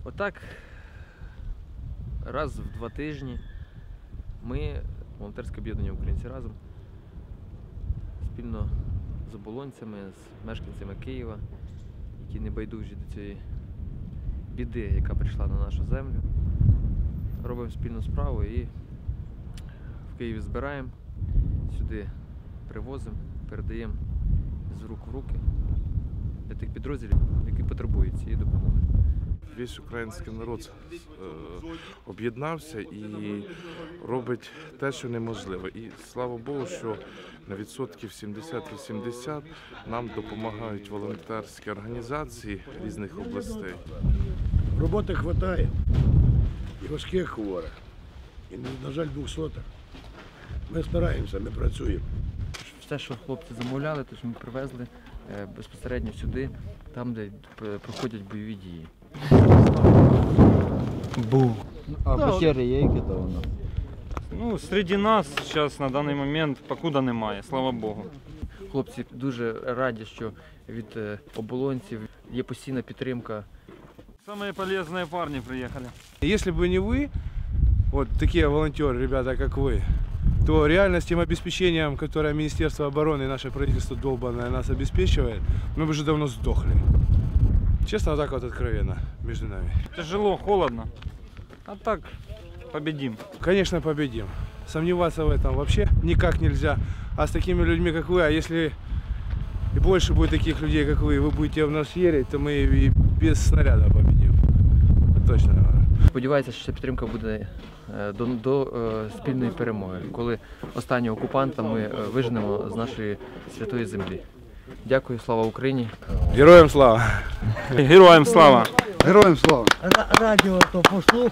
Отак, раз в 2 тижні ми, волонтерське об'єднання «Українці разом», спільно з оболонцями, з мешканцями Києва, які не байдужі до цієї біди, яка прийшла на нашу землю, робимо спільну справу і в Києві збираємо, сюди привозимо, передаємо з рук в руки для тих підрозділів, які потребують цієї допомоги. Весь український народ об'єднався і робить те, що неможливо. І слава Богу, що на відсотків 70-80 нам допомагають волонтерські організації різних областей. Роботи вистачає, і важких хворих, і, на жаль, 200-х. Ми стараємося, ми працюємо. Все, що хлопці замовляли, то ми привезли безпосередньо сюди, там, де проходять бойові дії. А пещери є які-то у нас? Ну, среди нас зараз на даний момент покуда немає, слава Богу. Хлопці дуже раді, що від оболонців є постійна підтримка. Самые полезные парни приехали. Если бы не вы, вот такие волонтеры, ребята, как вы, то реально с тем обеспечением, которое Министерство обороны и наше правительство долбанное нас обеспечивает, мы бы уже давно сдохли. Честно, вот так вот откровенно между нами. Тяжело, холодно, а так победим. Конечно, победим. Сомневаться в этом вообще никак нельзя. А с такими людьми, как вы, а если и больше будет таких людей, как вы будете в нас верить, то мы и без снаряда победим. Это точно. Сподіваюся, що ця підтримка буде до спільної перемоги, коли останнього окупанта ми виженемо з нашої святої землі. Дякую, слава Україні! Героям слава! Героям слава! Героям слава! Радіо то послухав.